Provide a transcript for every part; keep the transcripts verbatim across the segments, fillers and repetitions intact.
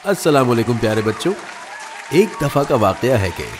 अस्सलाम वालेकुम प्यारे बच्चों। एक दफा का वाकया है कि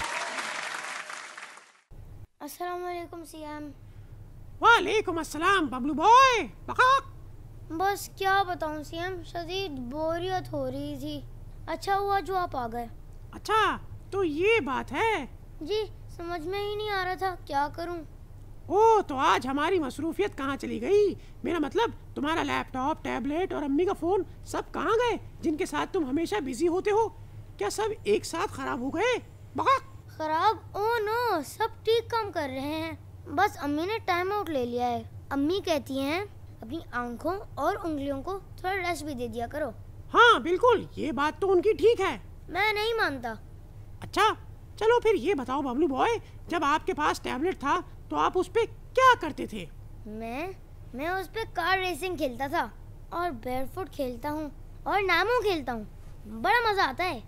अस्सलाम वालेकुम सीएम। वालेकुम अस्सलाम बबलू बॉय। बस क्या बताऊं सीएम, शदीद बोरियत हो रही थी। अच्छा हुआ जो आप आ गए। अच्छा तो ये बात है। जी समझ में ही नहीं आ रहा था क्या करूं। ओ तो आज हमारी मसरूफियत कहाँ चली गई? मेरा मतलब तुम्हारा लैपटॉप, टैबलेट और अम्मी का फोन सब कहाँ गए जिनके साथ तुम हमेशा बिजी होते हो? क्या सब एक साथ खराब हो गए? खराब? ओ नो, सब ठीक काम कर रहे हैं। बस अम्मी ने टाइम आउट ले लिया है। अम्मी कहती हैं अपनी आंखों और उंगलियों को थोड़ा रेस्ट भी दे दिया करो। हाँ बिल्कुल, ये बात तो उनकी ठीक है। मैं नहीं मानता। अच्छा चलो फिर ये बताओ बबलू बॉय, जब आपके पास टैबलेट था तो आप उस पे क्या करते थे? मैं मैं उस पे कार रेसिंग खेलता था और बेयरफुट खेलता हूँ और नामो खेलता हूँ। बड़ा मजा आता है।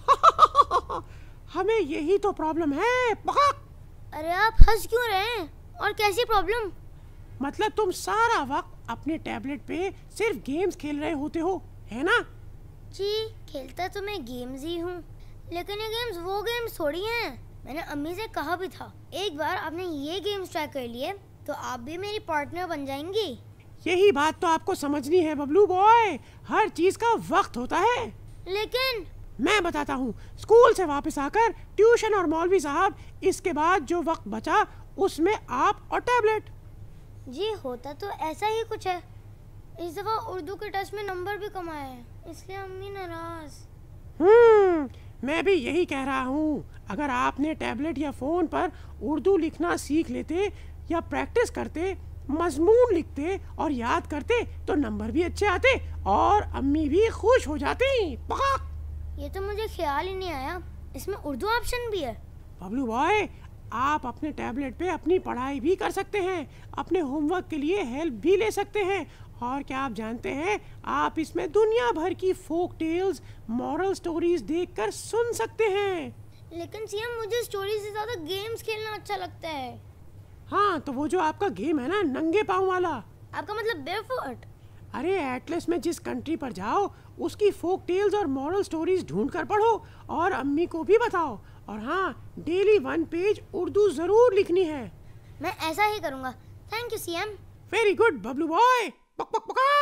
हमें यही तो प्रॉब्लम है। अरे आप हंस क्यों रहे हैं? और कैसी प्रॉब्लम? मतलब तुम सारा वक्त अपने टैबलेट पे सिर्फ गेम्स खेल रहे होते हो, है ना? जी खेलता तो मैं गेम्स ही हूँ, लेकिन ये गेम्स वो गेम्स थोड़ी हैं। मैंने अम्मी से कहा भी था, एक बार आपने ये गेम्स ट्राई कर लिए तो आप भी मेरी पार्टनर बन जाएंगी। यही बात तो आपको समझनी है बबलू बॉय, हर चीज का वक्त होता है। लेकिन मैं बताता हूँ, स्कूल से वापस आकर ट्यूशन और मौलवी साहब, इसके बाद जो वक्त बचा उसमें आप और टैबलेट। जी होता तो ऐसा ही कुछ है। इस दफा उर्दू के टेस्ट में नंबर भी कम आए हैं, इसलिए अम्मी नाराज। हम्म मैं भी यही कह रहा हूँ, अगर आपने टैबलेट या फोन पर उर्दू लिखना सीख लेते या प्रैक्टिस करते, मजमून लिखते और याद करते तो नंबर भी अच्छे आते और अम्मी भी खुश हो जाती। ये तो मुझे ख्याल ही नहीं आया, इसमें उर्दू ऑप्शन भी है। बबलू बॉय, आप अपने टैबलेट पे अपनी पढ़ाई भी कर सकते हैं, अपने होमवर्क के लिए हेल्प भी ले सकते हैं, और क्या आप जानते हैं आप इसमें दुनिया भर की फोक टेल्स, मॉरल स्टोरीज देखकर सुन सकते हैं। लेकिन सीएम मुझे स्टोरी से ज्यादा गेम्स खेलना अच्छा लगता है। हाँ तो वो जो आपका गेम है ना, नंगे पाँव वाला। आपका मतलब बेयरफुट? अरे एटलस में जिस कंट्री पर जाओ उसकी फोक टेल्स और मॉरल स्टोरीज ढूंढ कर पढ़ो और अम्मी को भी बताओ, और हाँ डेली वन पेज उर्दू जरूर लिखनी है। मैं ऐसा ही करूँगा। Thank you CM. Very good Bablu boy. पक पक पका।